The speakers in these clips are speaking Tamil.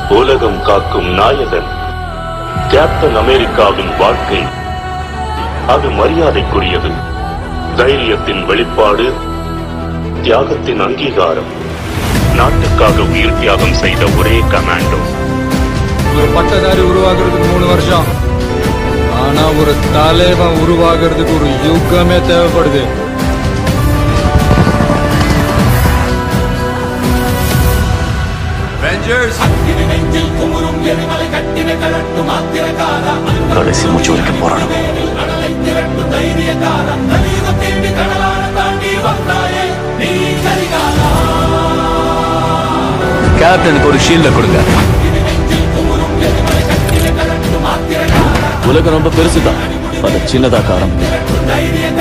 உலகம் காக்கும் நாயகன் கேப்டன் அமெரிக்காவின் வாழ்க்கை அது மரியாதைக்குரியது. தைரியத்தின் வெளிப்பாடு, தியாகத்தின் அங்கீகாரம். நாட்டுக்காக உயிர் தியாகம் செய்த ஒரே கமாண்டோ. ஒரு பட்டதாரி உருவாகிறதுக்கு 3 வருஷம், ஆனா ஒரு தலைவன் உருவாகிறதுக்கு ஒரு யுகமே தேவைப்படுது. கடைசி மூச்சு வரைக்கும் போராடும். கேப்டனுக்கு ஒரு ஷீல்ட கொடுங்க. உலகம் ரொம்ப பெருசுதான், அதை சின்னதாக்க ஆரம்பிக்கும்.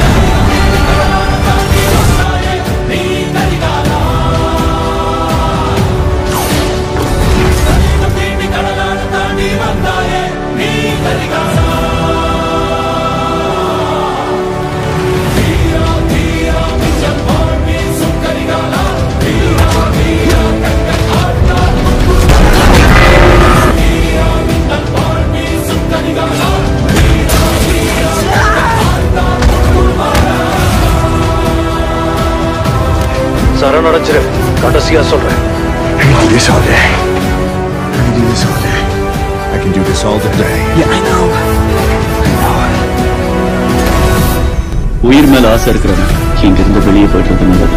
சரணடைச்சிரு, கடைசியா சொல்றேன். I can do this all day. I can do this all day. I can do this all day. Yeah, I know. உயிர் மேல ஆசை இருக்கிறவன் இங்கிருந்து வெளியே போயிட்டு நல்லது.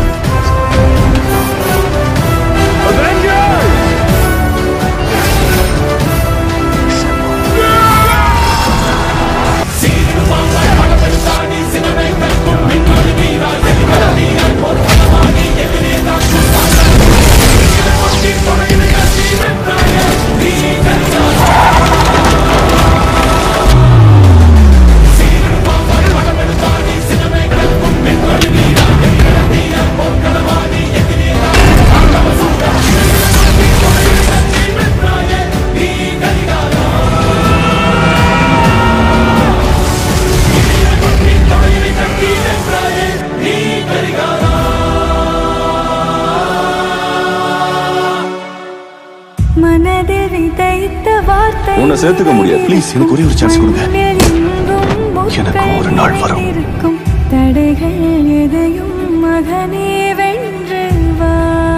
உன்னை சேர்த்துக்க முடியாது. ப்ளீஸ் எனக்கு ஒரே ஒரு சான்ஸ் கொடுங்க. எனக்கு ஒரு நாள் வரும். தடைகள் எதையும் மகனே வென்று வா.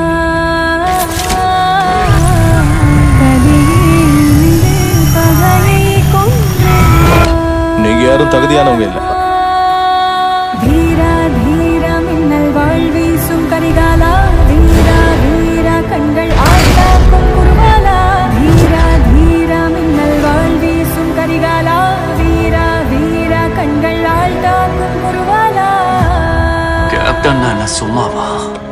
நீங்க யாரும் தகுதியானவங்க இல்ல. வீரா வீரா மின்னல் வாழ் வீசும் கரிகாலா, வீரா வீரா கண்கள் ஆட்டாக்கும் குருவாலா. வீரா வீரா மின்னல் வாழ் வீசும் கரிகாலா, வீரா வீரா கண்கள் ஆட்டாக்கும் குருவாலா. கேப்டன் நான் சும்மாவா?